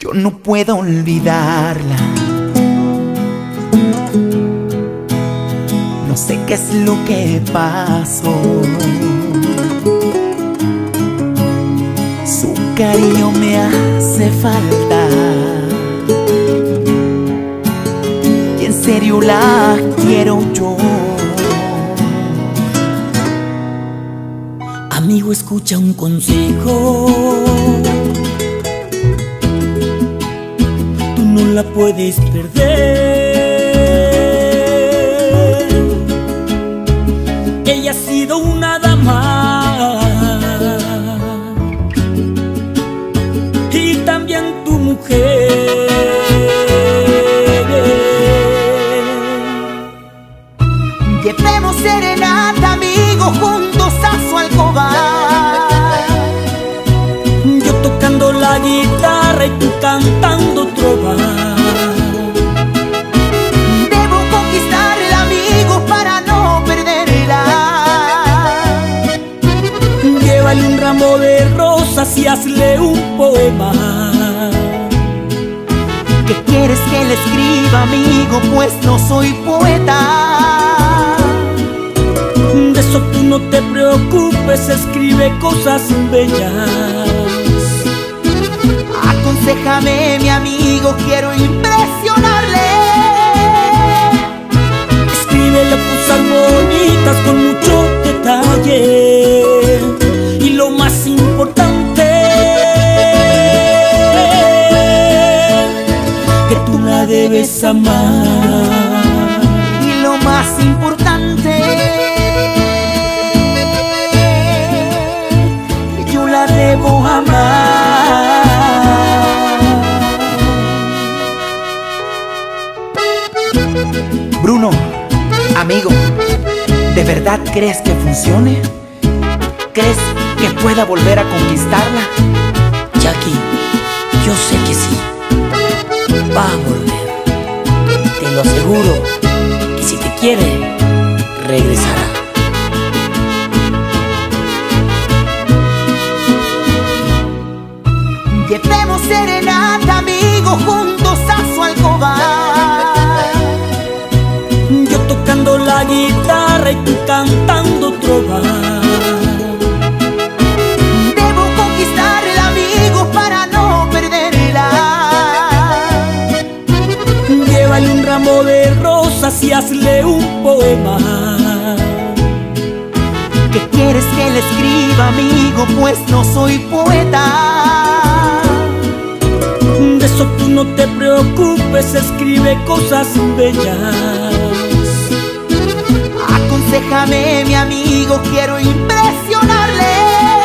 Yo no puedo olvidarla. No sé qué es lo que pasó. Su cariño me hace falta y en serio la quiero yo. Amigo, escucha un consejo. Tú no la puedes perder. Ella ha sido una dama y también tu mujer. Llevemos serenata, amigo, juntos a su alcoba. Yo tocando la guitarra y tú cantando trova. Debo conquistarla, amigo, para no perderla. Llévale un ramo de rosas y hazle un poema. ¿Qué quieres que le escriba, amigo? Pues no soy poeta. De eso tú no te preocupes, escribe cosas bellas. Aconséjame, mi amigo, quiero impresionarle. Escríbele cosas bonitas con mucho detalle. Y lo más importante, que tú la debes amar. Y lo más importante, que yo la debo amar. Bruno, amigo, ¿de verdad crees que funcione? ¿Crees que pueda volver a conquistarla? Jackie, yo sé que sí, va a volver. Te lo aseguro, que si te quiere, regresará. Llevemos serenata, amigo, juntos a su alcoba. Yo tocando la guitarra y tú cantando trova. Debo conquistarla, amigo, para no perderla. Llévale un ramo de rosas y hazle un poema. ¿Qué quieres que le escriba, amigo? Pues no soy poeta. De eso tú no te preocupes, escribe cosas bellas. Aconséjame, mi amigo, quiero impresionarle.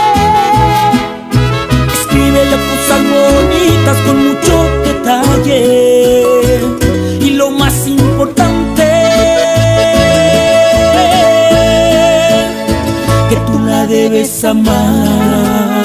Escríbele cosas bonitas con mucho detalle. Y lo más importante, que tú la debes amar.